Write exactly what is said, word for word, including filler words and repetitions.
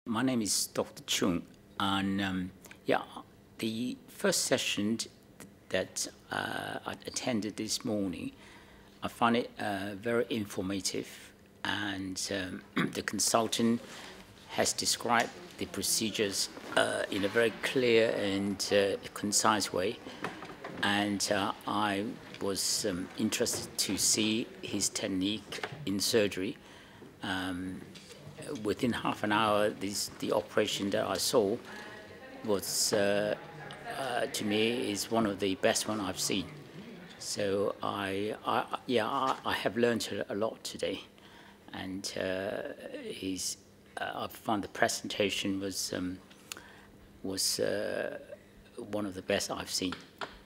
My name is Doctor Chung, and um, yeah, the first session that uh, I attended this morning, I found it uh, very informative, and um, the consultant has described the procedures uh, in a very clear and uh, concise way, and uh, I was um, interested to see his technique in surgery. Um, Within half an hour, this, the operation that I saw was, uh, uh, to me, is one of the best one I've seen. So I, I yeah, I, I have learned a lot today, and uh, he's, uh, I found the presentation was um, was uh, one of the best I've seen.